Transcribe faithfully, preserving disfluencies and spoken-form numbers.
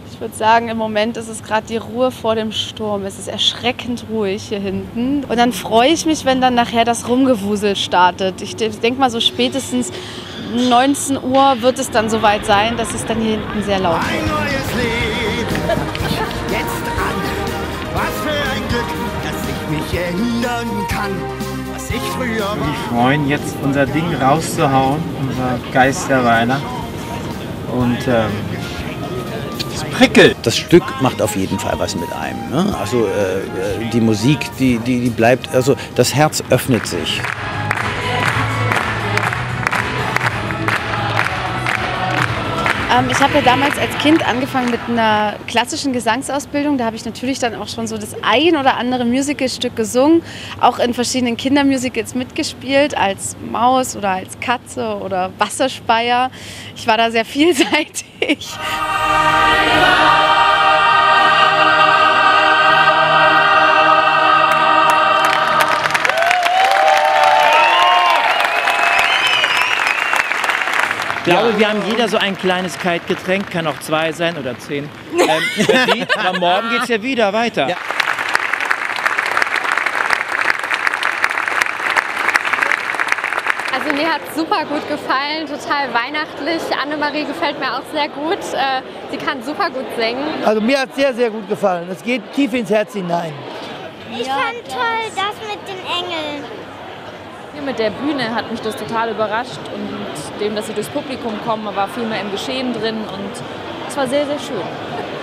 Ich würde sagen, im Moment ist es gerade die Ruhe vor dem Sturm. Es ist erschreckend ruhig hier hinten. Und dann freue ich mich, wenn dann nachher das Rumgewusel startet. Ich denke mal, so spätestens neunzehn Uhr wird es dann soweit sein, dass es dann hier hinten sehr laut wird. Ein neues Leben, jetzt an. Was für ein Glück, dass ich mich erinnern kann, was ich früher war. Wir freuen jetzt, unser Ding rauszuhauen, unser Geist der Weihnacht. Und ähm, es prickelt. Das Stück macht auf jeden Fall was mit einem. Ne? Also äh, die Musik, die, die, die bleibt, also das Herz öffnet sich. Ähm, ich habe ja damals als Kind angefangen mit einer klassischen Gesangsausbildung. Da habe ich natürlich dann auch schon so das ein oder andere Musicalstück gesungen, auch in verschiedenen Kindermusicals mitgespielt, als Maus oder als Katze oder Wasserspeier. Ich war da sehr vielseitig. Ich glaube, wir haben jeder so ein kleines Kaltgetränk, kann auch zwei sein oder zehn. Ähm, verdient, aber morgen geht es ja wieder weiter. Ja. Also mir hat es super gut gefallen, total weihnachtlich. Annemarie gefällt mir auch sehr gut. Äh, sie kann super gut singen. Also mir hat es sehr, sehr gut gefallen. Es geht tief ins Herz hinein. Ich fand toll das mit den Engeln. Hier mit der Bühne hat mich das total überrascht und dem, dass sie durchs Publikum kommen, war viel mehr im Geschehen drin und es war sehr, sehr schön.